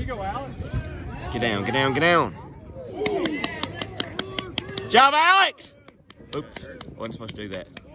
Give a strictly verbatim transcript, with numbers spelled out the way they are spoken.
go, Alex. Get down, get down, get down. Good job, Alex! Oops, wasn't supposed to do that.